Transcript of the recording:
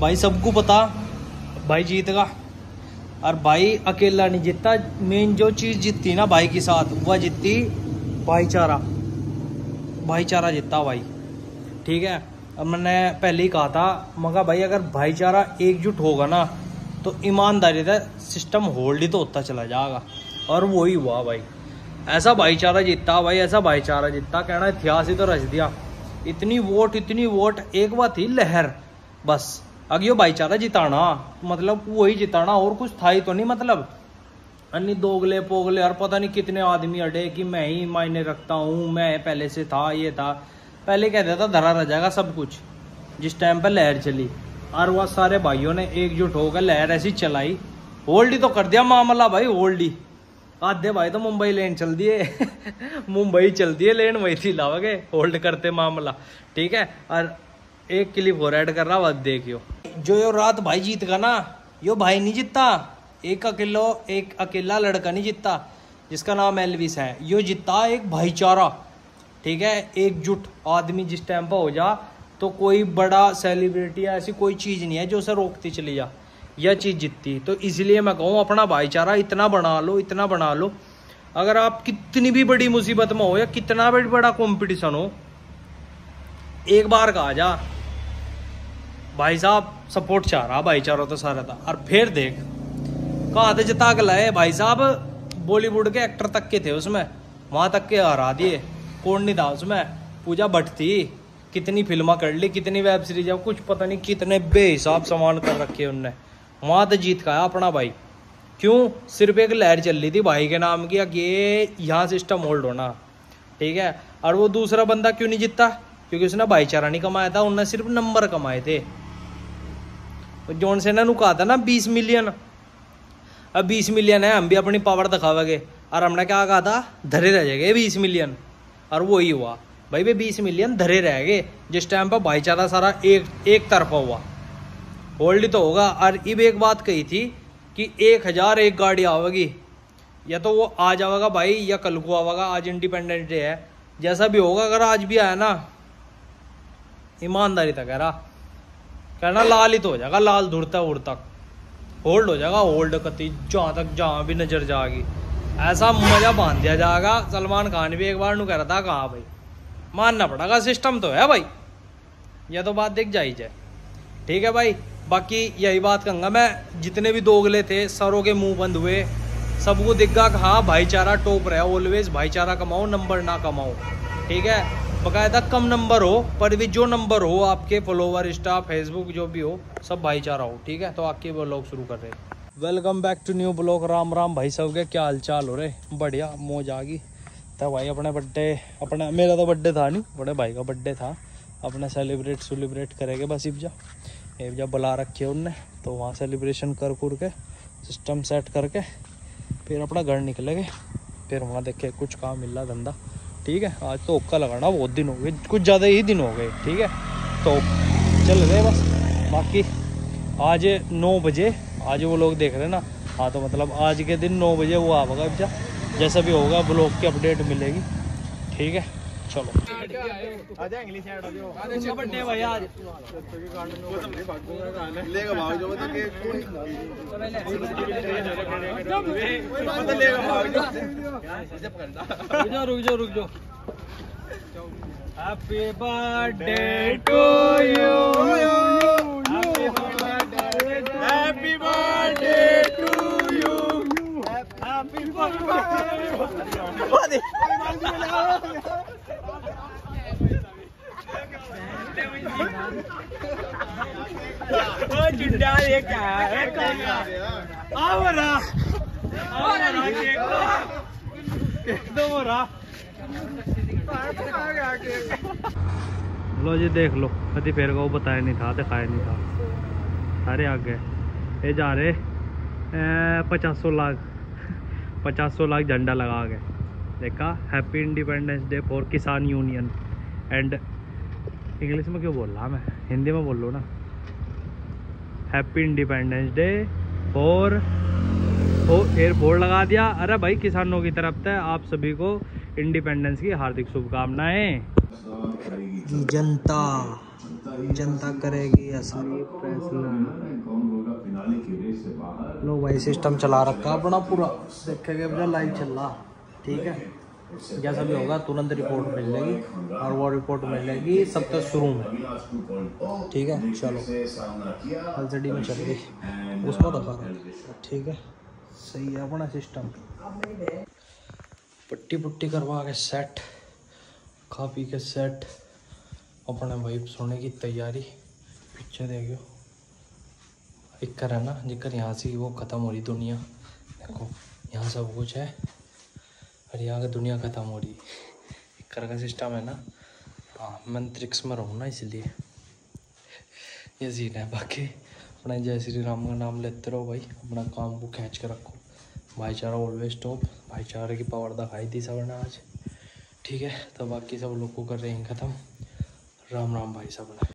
भाई सबको पता भाई जीतेगा, और भाई अकेला नहीं जीतता। मेन जो चीज जीतती ना भाई के साथ, वह जीतती भाईचारा। भाईचारा जीतता भाई, ठीक है। अब मैंने पहले ही कहा था, मगर भाई अगर भाईचारा एकजुट होगा ना तो ईमानदारी से सिस्टम होल्ड ही तो होता चला जाएगा, और वही हुआ भाई। ऐसा भाईचारा जीतता भाई, ऐसा भाईचारा जीतता, कहना इतिहास ही तो रच दिया। इतनी वोट एक बात थी लहर, बस अगियो भाईचारा जिताना, मतलब वही जिताना, और कुछ था ही तो नहीं। मतलब अन्य दोगले पोगले और पता नहीं कितने आदमी अड़े कि मैं ही मायने रखता हूँ, मैं पहले से था, ये था। पहले कहता था धरा रह जाएगा सब कुछ, जिस टाइम पर लहर चली, और वह सारे भाइयों ने एकजुट होकर लहर ऐसी चलाई, होल्ड ही तो कर दिया मामला भाई, होल्ड ही। आधे भाई तो मुंबई लेन चल दिए मुंबई चलती है लेन, वही थी लाओगे होल्ड करते मामला, ठीक है। और एक क्लिप हो ऐड कर रहा, वह देखियो। जो यो रात भाई जीत का ना, यो भाई नहीं जीतता, एक अकेला लड़का नहीं जीतता जिसका नाम एल्विस है, यो जीतता एक भाईचारा, ठीक है। एकजुट आदमी जिस टाइम पर हो जा तो कोई बड़ा सेलिब्रिटी ऐसी कोई चीज नहीं है जो उसे रोकती चली जा, यह चीज जीतती। तो इसलिए मैं कहूँ अपना भाईचारा इतना बना लो, इतना बना लो। अगर आप कितनी भी बड़ी मुसीबत में हो या कितना भी बड़ा कंपटीशन हो, एक बार कहा जा भाई साहब सपोर्ट चाह रहा, भाईचारा तो सारा था, और फिर देख कहा थे जिता के लाए भाई साहब। बॉलीवुड के एक्टर तक के थे उसमें, वहां तक के हरा दिए। कौन नहीं था उसमें? पूजा भट्ट थी, कितनी फिल्मा कर ली, कितनी वेब सीरीज, कुछ पता नहीं कितने बेहिसाब सामान कर रखे उनने, वहां तो जीत का है अपना भाई। क्यों? सिर्फ एक लहर चल रही थी भाई के नाम की, ये यहाँ सिस्टम होल्ड होना, ठीक है। और वो दूसरा बंदा क्यों नहीं जीतता? क्योंकि उसने भाईचारा नहीं कमाया था, उनने सिर्फ नंबर कमाए थे। जॉन सेना ने कहा था ना 20 मिलियन, अब 20 मिलियन है, हम भी अपनी पावर दिखावेंगे, और हमने क्या कहा था, धरे रह जाएंगे 20 मिलियन, और वही हुआ भाई। वे 20 मिलियन धरे रह गए जिस टाइम पर भाईचारा सारा एक तरफा हुआ, होल्ड तो होगा। और इब एक बात कही थी कि 1001 गाड़ी आवेगी, या तो वो आज आवेगा भाई या कल को आवेगा, आज इंडिपेंडेंस डे है, जैसा भी होगा। अगर आज भी आया ना, ईमानदारी तक कह रहा, कहना लाल ही तो हो जाएगा, लाल धुरता उड़ तक होल्ड हो जाएगा, होल्ड कती जहाँ तक जहाँ भी नजर जाएगी, ऐसा मजा बांध दिया जाएगा। सलमान खान भी एक बार नु कह रहा था, कहा भाई मानना पड़ेगा, सिस्टम तो है भाई, यह तो बात देख जाई जाए, ठीक है भाई। बाकी यही बात कहूँगा मैं, जितने भी दोगले थे सरों के मुंह बंद हुए, सबको दिखा कि हाँ भाईचारा टॉप रहा, ऑलवेज भाईचारा कमाओ, नंबर ना कमाओ, ठीक है। बकायदा कम नंबर हो पर भी जो नंबर हो, आपके फॉलोवर, इंस्टा, फेसबुक जो भी हो, सब भाईचारा हो, ठीक है। तो आपके ब्लॉग शुरू कर रहे हैं। Welcome back to new blog. Ram Ram भाई सब के, क्या हाल चाल हो रहे? बढ़िया, मौज आ गई। तो भाई अपने बर्थडे, अपना मेरा तो बर्थडे था नहीं, बड़े भाई का बर्थडे था, अपने सेलिब्रेट करेंगे बस। इब्जा बुला रखे उनने, तो वहाँ सेलिब्रेशन कर के सिस्टम सेट करके फिर अपना घर निकलेंगे, फिर वहाँ देखे कुछ काम मिल रहा धंधा, ठीक है। आज तो ओक्का लगाना बहुत दिन हो गए, कुछ ज़्यादा ही दिन हो गए, ठीक है। तो चल रहे बस। बाकी आज 9 बजे, आज वो लोग देख रहे हैं ना, हाँ, तो मतलब आज के दिन 9 बजे वो आवेगा इब्जा, जैसा भी होगा ब्लॉग की अपडेट मिलेगी, ठीक है। चलो बर्थडे भाई आज रुक जाओ। Happy birthday to you, happy birthday to you, happy birthday. चिंटा ये क्या है? लो जी देख लो, कभी फिर को बताया नहीं था, दिखाया नहीं था, सारे आ गए। ये जा रहे 500 लाख झंडा लगा के, देखा। हैप्पी इंडिपेंडेंस डे फॉर किसान यूनियन एंड, इंग्लिश में क्यों बोल रहा मैं, हिंदी में बोल लो ना। Happy independence day for airport लगा दिया। अरे भाई किसानों की तरफ से आप सभी को इंडिपेंडेंस की हार्दिक शुभकामनाएं। कि जनता करेगी असली फैसला। लो भाई सिस्टम चला रखा अपना पूरा, देखेंगे भैया लाइव चल रहा। ठीक है, जैसा भी होगा तुरंत रिपोर्ट मिल जाएगी और वो रिपोर्ट मिल जाएगी सब तक शुरू में। ठीक है, चलो एलसीडी में चल गई, उसको दिखा रहा। ठीक है, सही है अपना सिस्टम। पट्टी पुट्टी करवा के सेट, खा पी के सेट, अपने भाई सोने की तैयारी। पीछे देखो एक कर है ना जिक्र, यहाँ से वो ख़त्म हो रही दुनिया। देखो यहाँ सब कुछ है और यहाँ की दुनिया ख़त्म हो रही। एक कर का सिस्टम है ना। हाँ, मैं अंतरिक्ष में रहूँ ना, इसलिए ये सीन है। बाकी अपना जय श्री राम का नाम लेते रहो भाई, अपना काम को खींच के रखो। भाईचारा ऑलवेज टॉप। भाईचारे की पावर दिखाई दी सब ने आज। ठीक है, तो बाकी सब लोग को कर रहे हैं ख़त्म। राम राम भाई सब ने।